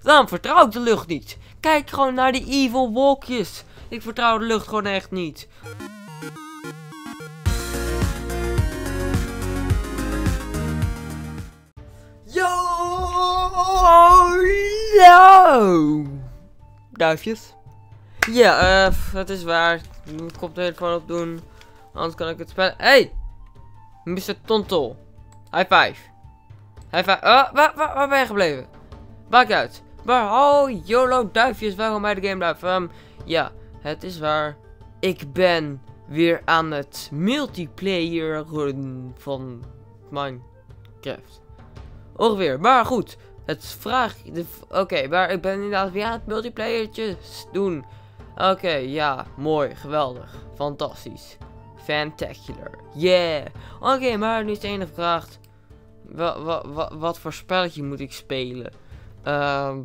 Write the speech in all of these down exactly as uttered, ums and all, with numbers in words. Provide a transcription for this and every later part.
Daarom vertrouw ik de lucht niet. Kijk gewoon naar die evil wolkjes. Ik vertrouw de lucht gewoon echt niet. Yo! Yo! Duifjes. Ja, uh, het is waar. Ik moet koptelefoon op doen. Anders kan ik het spelen. Hey! mister Tontel. High five. High five. Oh, waar, waar, waar ben je gebleven? Maakt uit. Maar, oh, YOLO duifjes. Waarom bij de game duif? Um, ja, het is waar. Ik ben weer aan het multiplayer van Minecraft. Ongeveer. Maar goed. Het vraag. Oké, okay, maar ik ben inderdaad weer aan het multiplayertjes doen. Oké, okay, ja. Mooi. Geweldig. Fantastisch. Fantacular. Yeah. Oké, okay, maar nu is de enige vraag. Wa wa wa wat voor spelletje moet ik spelen? Um,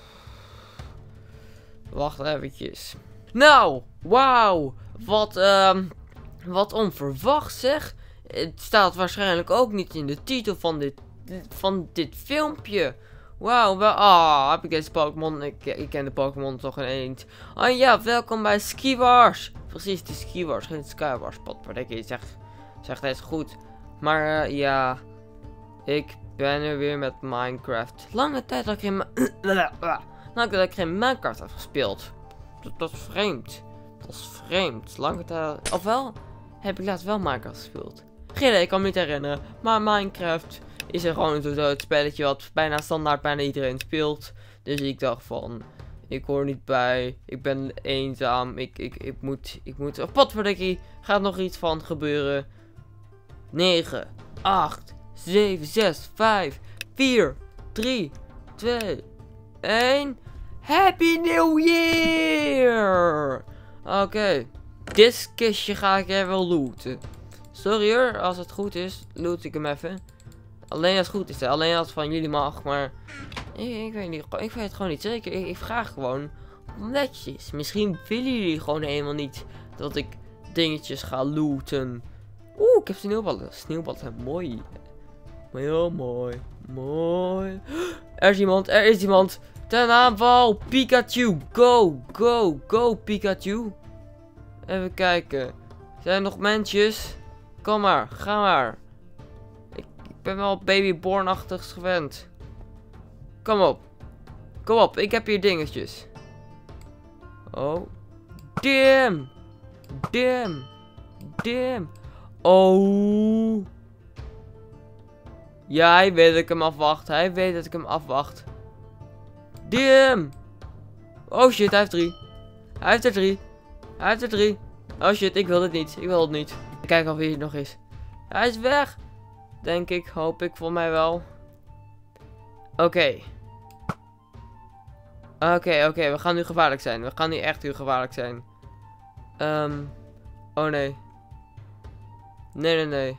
wacht eventjes. Nou, wauw. Wat, um, wat onverwacht zeg. Het staat waarschijnlijk ook niet in de titel van dit, van dit filmpje. Wauw, wel, ah, heb ik deze Pokémon? Ik, ik ken de Pokémon toch in eens. Oh ja, welkom bij Skywars. Precies, de Skywars, geen Skywars. Potverdikke, zeg, zeg dat is goed. Maar uh, ja, ik ben er weer met Minecraft. Lange tijd dat ik geen, Lange tijd dat ik geen Minecraft heb gespeeld. Dat, dat is vreemd. Dat is vreemd. Lange tijd, ofwel heb ik laatst wel Minecraft gespeeld. Geen idee, ik kan me niet herinneren. Maar Minecraft is er gewoon zo het spelletje wat bijna standaard bijna iedereen speelt. Dus ik dacht van, ik hoor niet bij. Ik ben eenzaam. Ik, ik, ik moet, ik moet, oh, potverdikkie, gaat nog iets van gebeuren. negen, acht, zeven, zes, vijf, vier, drie, twee, één. Happy New Year! Oké, okay. Dit kistje ga ik even looten. Sorry hoor, als het goed is, loot ik hem even. Alleen als het goed is, hè. Alleen als het van jullie mag, maar ik, ik weet niet, ik weet het gewoon niet zeker. Ik, ik vraag gewoon netjes. Misschien willen jullie gewoon helemaal niet dat ik dingetjes ga looten. Oeh, ik heb sneeuwballen. Sneeuwballen zijn mooi. Heel mooi. Mooi. Er is iemand, er is iemand. Ten aanval, Pikachu. Go, go, go, Pikachu. Even kijken. Zijn er nog mensjes? Kom maar, ga maar. Ik, ik ben wel babyborn-achtigs gewend. Kom op. Kom op, ik heb hier dingetjes. Oh. Damn. Damn. Damn. Oh. Ja, hij weet dat ik hem afwacht. Hij weet dat ik hem afwacht. Damn. Oh shit, hij heeft drie. Hij heeft er drie. Hij heeft er drie. Oh shit, ik wil het niet. Ik wil het niet. Kijk of hij er nog is. Hij is weg. Denk ik, hoop ik, voor mij wel. Oké. Okay. Oké, okay, oké, okay, we gaan nu gevaarlijk zijn. We gaan nu echt nu gevaarlijk zijn. Um, oh nee. Nee, nee, nee.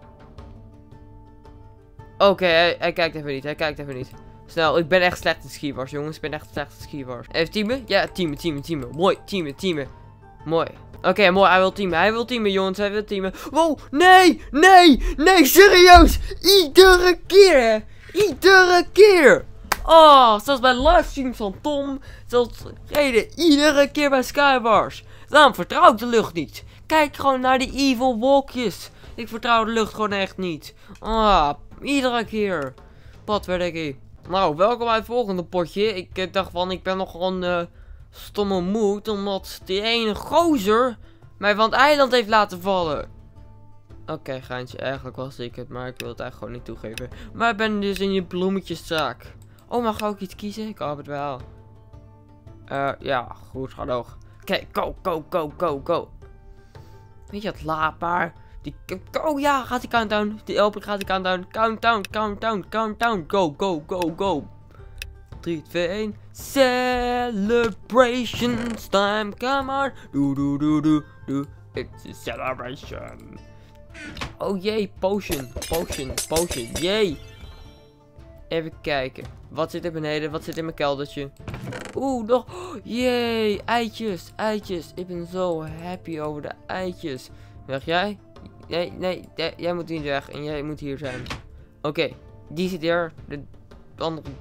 Oké, okay, hij, hij kijkt even niet. Hij kijkt even niet. Snel, ik ben echt slecht in Skywars, jongens. Ik ben echt slecht in Skywars. Even teamen? Ja, teamen, teamen, teamen. Mooi, teamen, teamen. Mooi. Oké, okay, mooi. Hij wil teamen. Hij wil teamen, jongens. Hij wil teamen. Wow, nee, nee, nee, serieus. Iedere keer, hè. Iedere keer. Oh, zelfs bij livestreams van Tom. Zelfs reden iedere keer bij Skywars. Daarom vertrouw ik de lucht niet. Kijk gewoon naar die evil wolkjes. Ik vertrouw de lucht gewoon echt niet. Ah, iedere keer. Potverdikkie. Nou, welkom bij het volgende potje. Ik dacht van, ik ben nog gewoon uh, stomme moed. Omdat die ene gozer mij van het eiland heeft laten vallen. Oké, okay, geintje. Eigenlijk was ik het, maar ik wil het eigenlijk gewoon niet toegeven. Maar ik ben dus in je bloemetjeszaak. Oh, mag ik ook iets kiezen? Ik hoop het wel. Uh, ja, goed, ga door. Oké, okay, go, go, go, go, go. Weet je wat, laat maar. Die, oh ja, gaat die countdown. Die open gaat die countdown. Countdown, countdown, countdown. Go, go, go, go. drie, twee, één. Celebrations time. Come on. Doe, doe, doe, doe, doe. It's a celebration. Oh jee, potion, potion, potion. Jee. Even kijken. Wat zit er beneden? Wat zit in mijn keldertje? Oeh, nog. Oh, jee, eitjes, eitjes. Ik ben zo happy over de eitjes. Weg jij? Nee, nee, nee, jij moet niet weg en jij moet hier zijn. Oké, okay, die zit hier. De andere dingen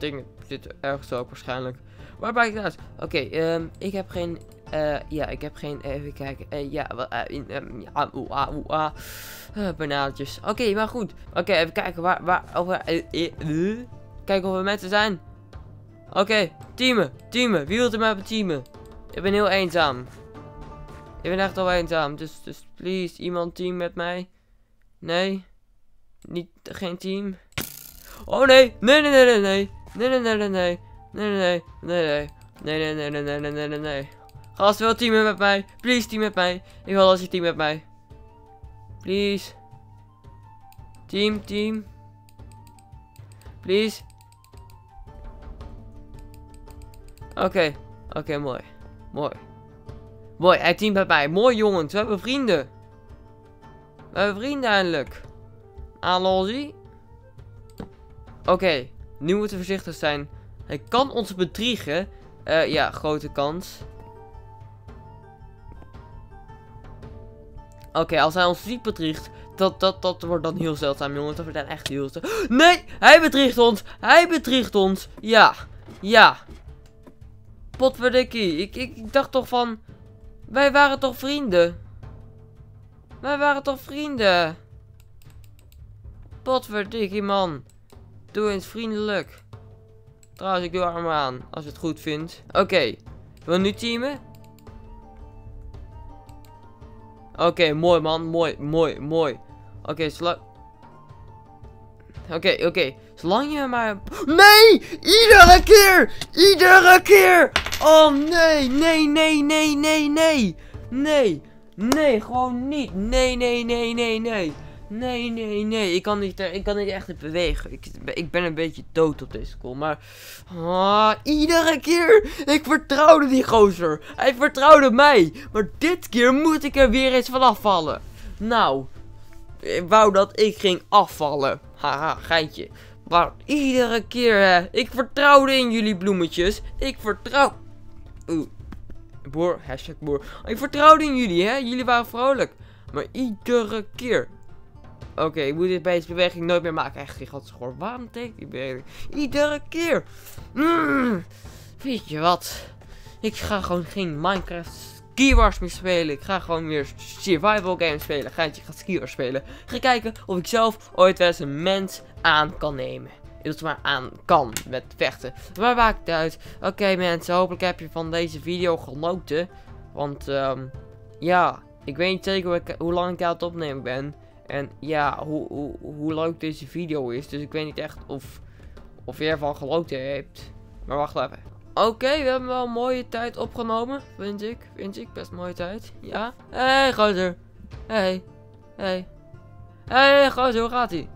dit ergens ook waarschijnlijk. Waar ben ik uit? Oké, okay, um, ik heb geen... Uh, ja, ik heb geen... Even kijken. Uh, ja, wat... Uh, in, um, ja, oeh, ah, oeh, ah. Uh, banaantjes. Oké, okay, maar goed. Oké, okay, even kijken waar... waar over, uh, uh, uh. Kijken of er mensen zijn. Oké, okay, teamen. Teamen. Wie wil er met me teamen? Ik ben heel eenzaam. Ik ben echt al eenzaam. Dus, dus please, iemand team met mij. Nee. Niet, geen team. Oh nee. Nee, nee, nee, nee, nee. Nee, nee, nee, nee, nee. Nee, nee, nee, nee, nee, nee, nee, nee, nee, nee, nee, nee. Gast, wil teamen met mij? Please, team met mij. Ik wil als je team met mij. Please. Team, team. Please. Oké, okay. oké, okay, mooi. Mooi. Mooi, hij teamt met mij. Mooi jongens, we hebben vrienden. We hebben vrienden eindelijk. Allons-y. Oké, okay, nu moeten we voorzichtig zijn. Hij kan ons bedriegen. Uh, ja, grote kans. Oké, okay, als hij ons niet bedriegt, dat, dat, dat wordt dan heel zeldzaam, jongens. Dat wordt dan echt heel zeldzaam. Nee, hij bedriegt ons. Hij bedriegt ons. Ja, ja. Potverdikkie. Ik, ik, ik dacht toch van... Wij waren toch vrienden? Wij waren toch vrienden? Potverdikkie, man. Doe eens vriendelijk. Trouwens, ik doe arm aan. Als je het goed vindt. Oké. Okay. Wil je nu teamen? Oké, okay, mooi man. Mooi, mooi, mooi. Oké, okay, zolang... Oké, okay, oké. Okay. Zolang je maar... Nee! Iedere keer! Iedere keer! Oh nee, nee, nee, nee, nee, nee. Nee, nee, gewoon niet. Nee, nee, nee, nee, nee. Nee, nee, nee. Ik kan niet, ik kan niet echt bewegen. Ik, ik ben een beetje dood op deze school. Maar... Oh, iedere keer. Ik vertrouwde die gozer. Hij vertrouwde mij. Maar dit keer moet ik er weer eens van afvallen. Nou. Ik wou dat ik ging afvallen. Haha, geintje. Maar iedere keer, hè. Ik vertrouwde in jullie bloemetjes. Ik vertrouw... Oeh. Boer, hashtag boer. Ik vertrouwde in jullie, hè. Jullie waren vrolijk. Maar iedere keer... Oké, okay, ik moet dit bij deze beweging nooit meer maken. Echt gigantisch gehoor. Waarom teken die beweging? Iedere keer. Mm. Weet je wat? Ik ga gewoon geen Minecraft Skywars meer spelen. Ik ga gewoon weer survival games spelen. Gaantje gaat Skywars spelen. Ga kijken of ik zelf ooit wel eens een mens aan kan nemen. Dat het maar aan kan met vechten. Maar maakt het uit. Oké okay, mensen, hopelijk heb je van deze video genoten. Want um, ja, ik weet niet zeker hoe, ik, hoe lang ik aan het opnemen ben. En ja, hoe, hoe, hoe leuk deze video is. Dus ik weet niet echt of, of je ervan genoten hebt. Maar wacht even. Oké, okay, we hebben wel een mooie tijd opgenomen. Vind ik. Vind ik. Best een mooie tijd. Ja. Hé, hey, gozer. Hé. Hey. Hé. Hey. Hé, hey, gozer. Hoe gaat ie?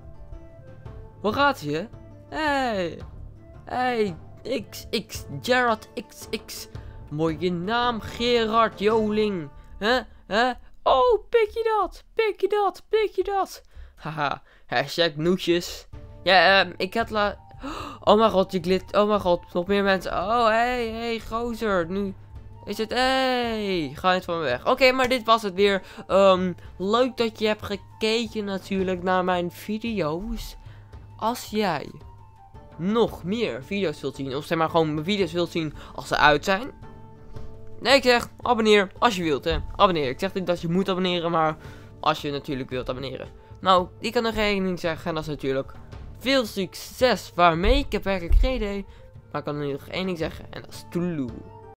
Hoe gaat ie, hè? Hé. Hey. Hey. X X. Gerard X X. Mooie naam. Gerard Joling. Hè? Hè? Oh, pik je dat? Pik je dat? Pik je dat? Haha, hashtag noetjes. Ja, um, ik had la... Oh mijn god, je glit. Oh mijn god, nog meer mensen. Oh, hey, hey, gozer. Nu is het... Hey, ga niet van me weg. Oké, okay, maar dit was het weer. Um, leuk dat je hebt gekeken natuurlijk naar mijn video's. Als jij nog meer video's wilt zien, of zeg maar gewoon mijn video's wilt zien als ze uit zijn... Nee, ik zeg, abonneer als je wilt, hè. Abonneer. Ik zeg niet dat je moet abonneren, maar als je natuurlijk wilt abonneren. Nou, ik kan nog één ding zeggen, en dat is natuurlijk veel succes waarmee. Ik heb werkelijk geen idee, maar ik kan nu nog één ding zeggen, en dat is toeloe.